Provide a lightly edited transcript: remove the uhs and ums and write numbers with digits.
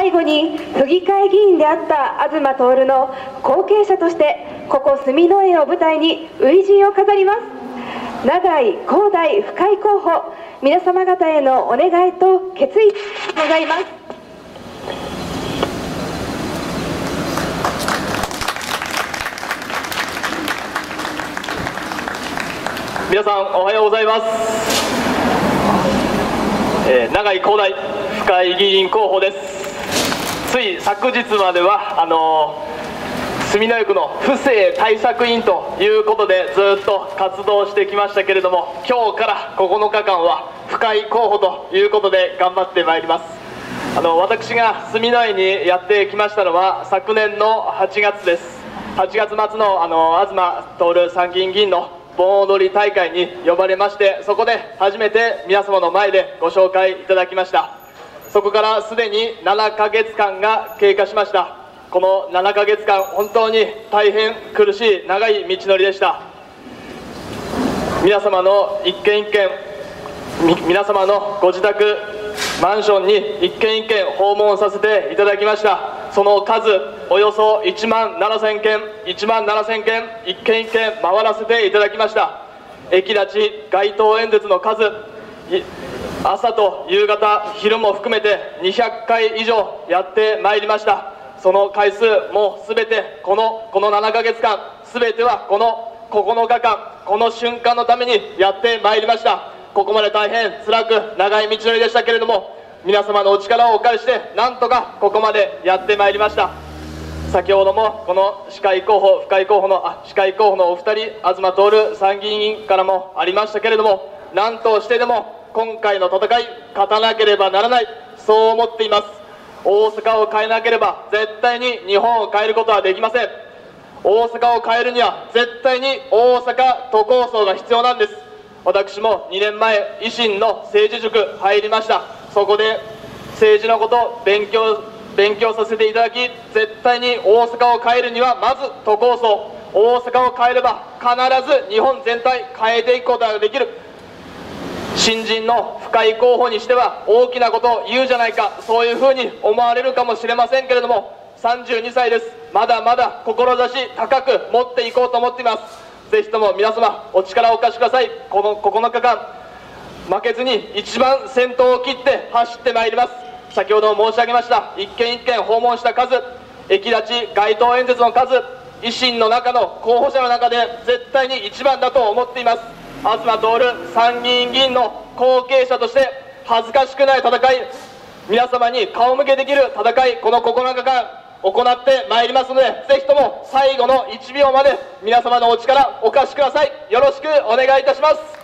最後に府議会議員であった東徹の後継者としてここ住之江を舞台に初陣を飾ります。永井広大府会候補、皆様方へのお願いと決意ございます。 皆さんおはようございます。永井広大府会議員候補です。つい昨日までは住之江区の不正対策委員ということでずっと活動してきましたけれども、今日から9日間は府会候補ということで頑張ってまいります。私が住之江にやってきましたのは昨年の8月です。8月末の東徹参議院議員の盆踊り大会に呼ばれまして、そこで初めて皆様の前でご紹介いただきました。そこからすでに7ヶ月間が経過しました。この7ヶ月間、本当に大変苦しい長い道のりでした。皆様の一軒一軒、皆様のご自宅マンションに一軒一軒訪問させていただきました。その数およそ1万7000件、一軒一軒回らせていただきました。駅立ち街頭演説の数、朝と夕方昼も含めて200回以上やってまいりました。その回数も全てこの7ヶ月間、全てはこの9日間、この瞬間のためにやってまいりました。ここまで大変辛く長い道のりでしたけれども、皆様のお力をお借りしてなんとかここまでやってまいりました。先ほどもこの司会候補、府会候補の司会候補のお二人、東徹参議院議員からもありましたけれども、何としてでも今回の戦い勝たなければならない、そう思っています。大阪を変えなければ絶対に日本を変えることはできません。大阪を変えるには絶対に大阪都構想が必要なんです。私も2年前維新の政治塾入りました。そこで政治のことを勉強させていただき、絶対に大阪を変えるにはまず都構想、大阪を変えれば必ず日本全体変えていくことができる。新人の府会候補にしては大きなことを言うじゃないか、そういうふうに思われるかもしれませんけれども、32歳です。まだまだ志高く持っていこうと思っています。ぜひとも皆様お力をお貸しください。この9日間負けずに一番先頭を切って走ってまいります。先ほど申し上げました一軒一軒訪問した数、駅立ち街頭演説の数、維新の中の候補者の中で絶対に一番だと思っています。東徹参議院議員の後継者として恥ずかしくない戦い、皆様に顔向けできる戦い、この9日間行ってまいりますので、ぜひとも最後の1秒まで皆様のお力お貸しください。よろしくお願いいたします。